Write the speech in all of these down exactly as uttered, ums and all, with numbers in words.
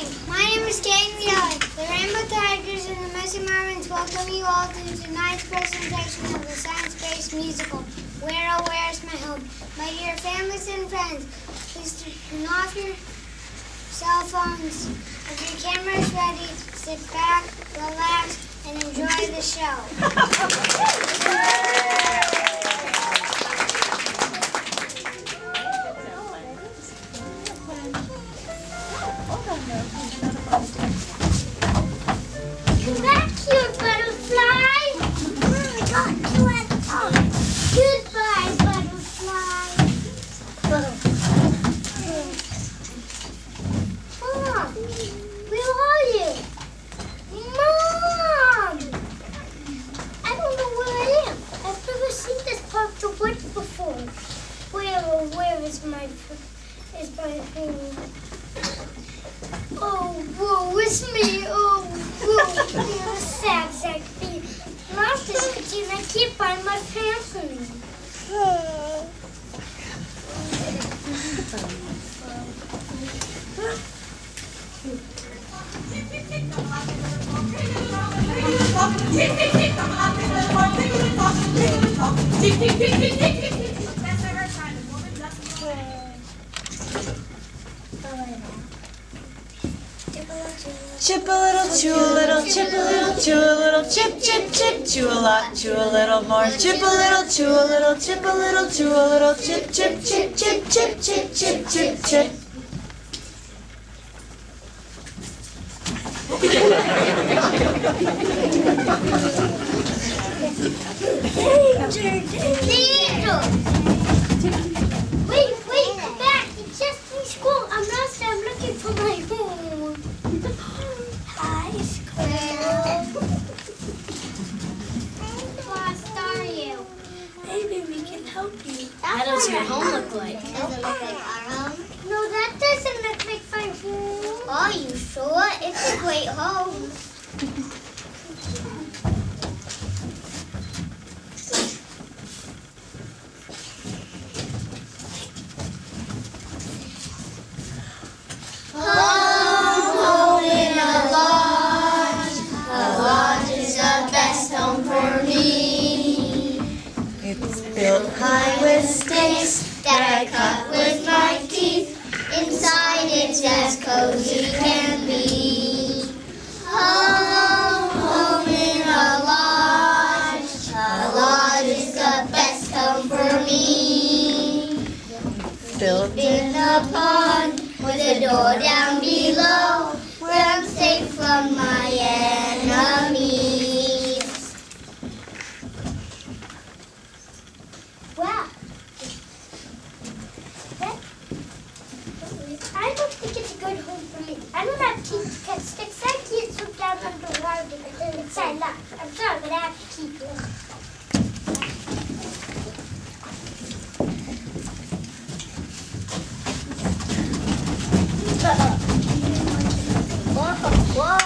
My name is Kaden Kelly. The Rainbow Tigers and the Messy Marvins welcome you all to tonight's presentation of the science-based musical, Where Oh Where's My Home? My dear families and friends, please turn off your cell phones. If your camera is ready, sit back, relax, and enjoy the show. Come back here, butterfly. Oh my God, you went off. Goodbye, butterfly. Mom, where are you? Mom! I don't know where I am. I've never seen this part of the woods before. Where, oh, where is my, is my home? Oh, woe is me. Oh, woe is me. I'm a sad sack bee. Lost this kitty and I can't find my family. Chip a little, chew a little, chip a little, chew a little, chip, chip, chip, chew a lot, chew a little more, chip a little, chew a little, chip a little, chew a little, chip, chip, chip, chip, chip, chip, chip, chip, chip. Danger! Wait, wait, come back. It's just in school. I'm lost. I'm looking for my home. Hi, Squirrel. How lost are you? Maybe we can help you. How does your home look like? Does it look like our home? No, that doesn't look like my home. Are you sure? It's a great home. Built high with sticks that I cut with my teeth. Inside it's as cozy can be. Home, home in a lodge. A lodge is the best home for me. built In a pond with a door down below, where I'm safe from my enemies. Wow. That, I don't think it's a good home for me. I don't have teeth to cut sticks. I can't swim down underwater to get inside that. I'm sorry, but I have to keep it. Whoa.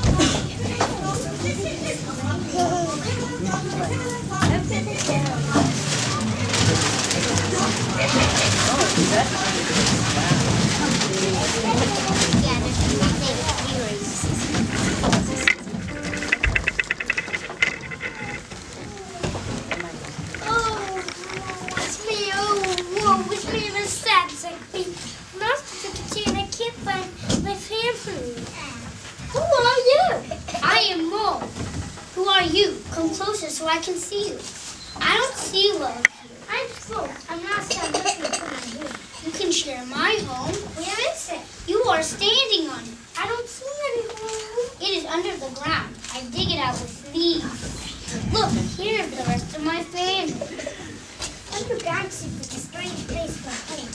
Come closer so I can see you. I don't see well. I'm full. I'm not done looking for my home. You can share my home. Where is it? You are standing on it. I don't see any home. It is under the ground. I dig it out with leaves. Look, here is the rest of my family. Underground seems like a strange place for home.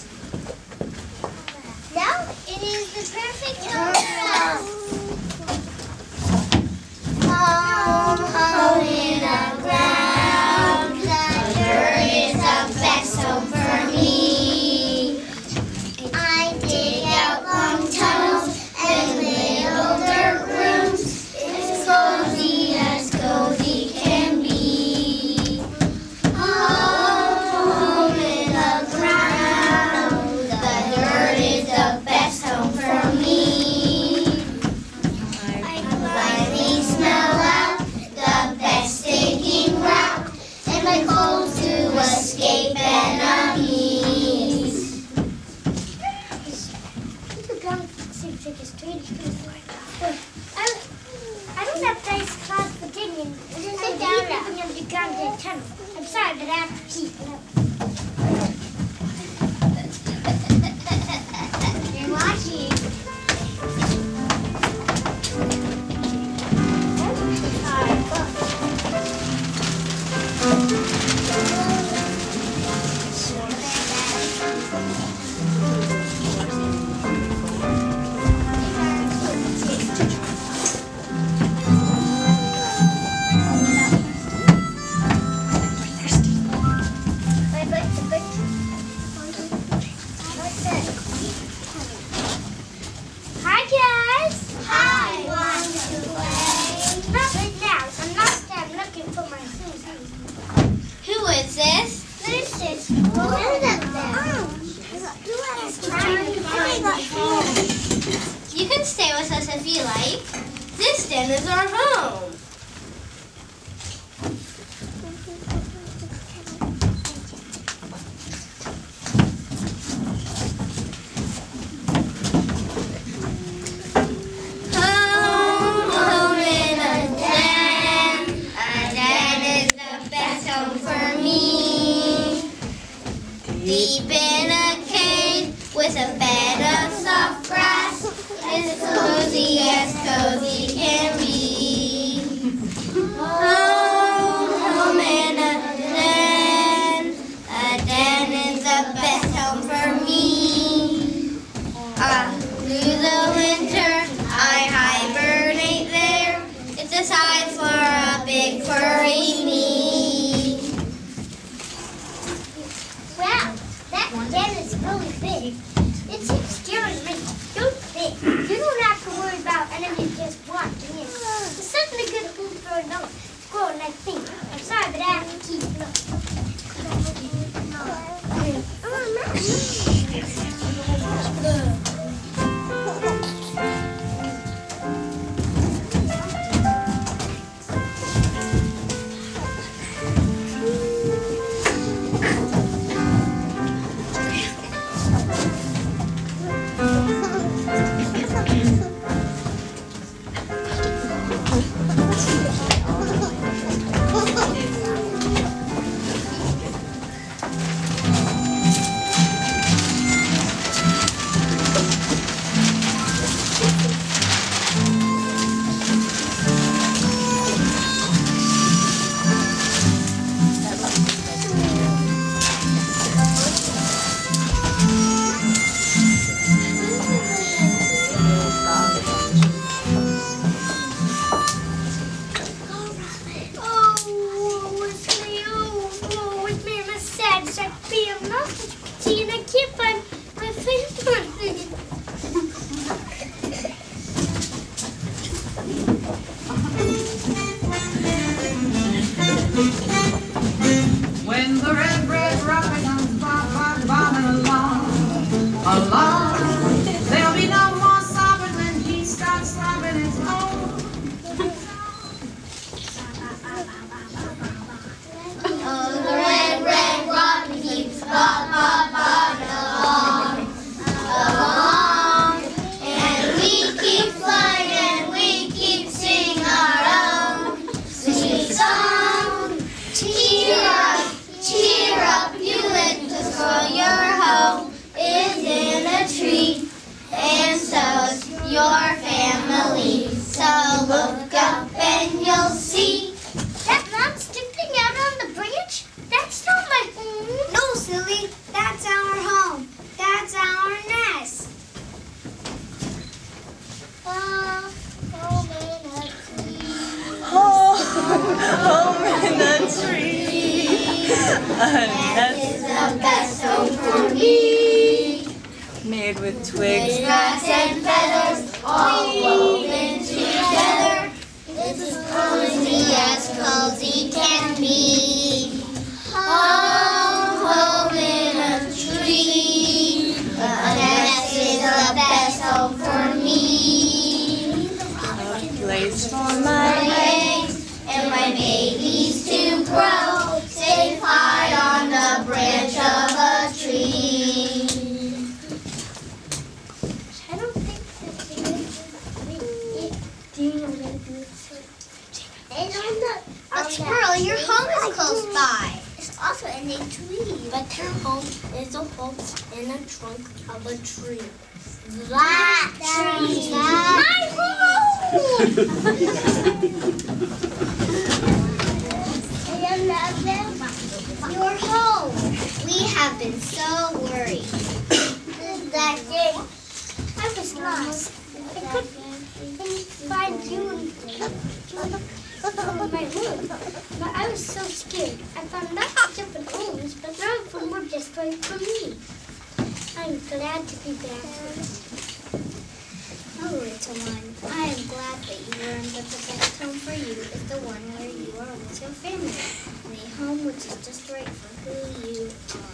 No, it is the perfect home for us. Home, home in the ground. The dirt is the best home for me. I dig out long tunnels and little dirt rooms. It's cozy as cozy can be. Home, home in the ground. The dirt is the best home for me. trick or treat. I, I don't have nice clothes for digging. I just sit down and underground the tunnel. I'm sorry, but I have to keep it up. You're watching. You can stay with us if you like. This den is our home. Home, home in a den. A den is the best home for me. Deep in a cave with a bed of soft grass, as cozy as cozy can be. Home, home in a den. A den is the best home for me. Uh, through the winter, I hibernate there. It's a sight for a big furry me. Wow, that den is really big. It seems scaring me. Don't think. You don't have to worry about enemies just walking in. It's certainly good food for a nose. Squirrel like me. I'm sorry, but I have to keep it up. When the red, red rocket comes bob, bobbing along, along, there'll be no more sobbing when he starts sobbing his home. Oh, the red, red rocket keeps bob, bob, bobbing along, along, and we keep flying and we keep singing our own sweet song. Cheer up, cheer up, you little squirrel, your home is in a tree, and so's your family. So look up and you'll see. That mom sticking out on the branch? That's not my home. No, silly, that's our home. That's our nest. Uh, home in a tree. Home, home in a tree. A That is nest the best home for me. made with twigs. Grass and feathers all woven together. It's as cozy as cozy can be. Home, home in a tree. A nest is the best home for me. A place for My my eggs and my babies to grow safe high on the branch of a tree. I don't think that they It's on the. But Squirrel, your home is close by. It's also in a tree. But her home is a home in a trunk of a tree. That tree. My home. Your home. We have been so worried. That day, I was lost. I couldn't find you in my room, but I was so scared. I found lots of different homes, but none of them were just right for me. I'm glad to be back. Oh, little one, I am glad that you learned that the best home for you is the one where you are with your family, and a home which is just right for who you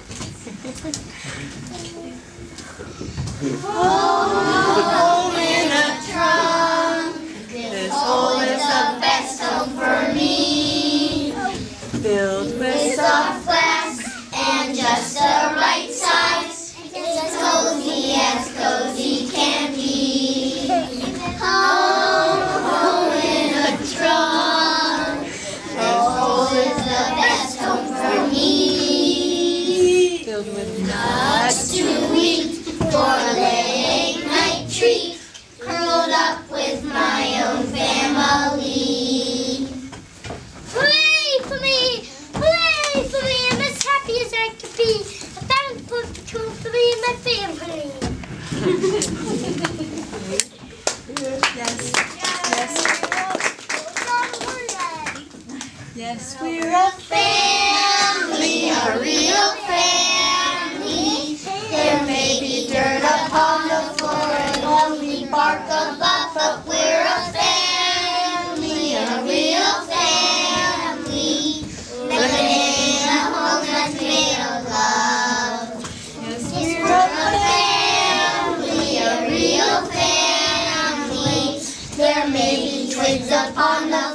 are. Home in a trunk. This hole is the best home for me. filled with It's soft soft glass and just the right size. It's as cozy as cozy can be. Home, home in a trunk. This hole is the best home for me. filled with Nuts to eat for a late night treat. Curled up with my own family. Hooray for me! Hooray for me! I'm as happy as I could be. I found perfect home for me and my family. yes, yes, yes. We're a Family, a real family. There may be dirt upon the floor and lonely bark above, but we're a family, a real family. Living in a home that's made of love. yes, We're a family, a real family. There may be twigs upon the